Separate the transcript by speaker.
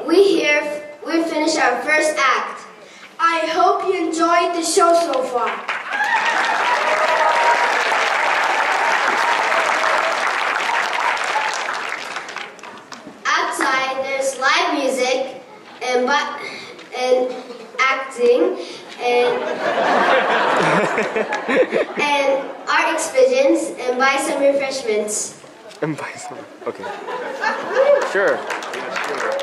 Speaker 1: We finished our first act. I hope you enjoyed the show so far. Outside, there's live music and acting and art exhibitions and buy some refreshments.
Speaker 2: And buy some. Okay. Sure. Yeah, sure.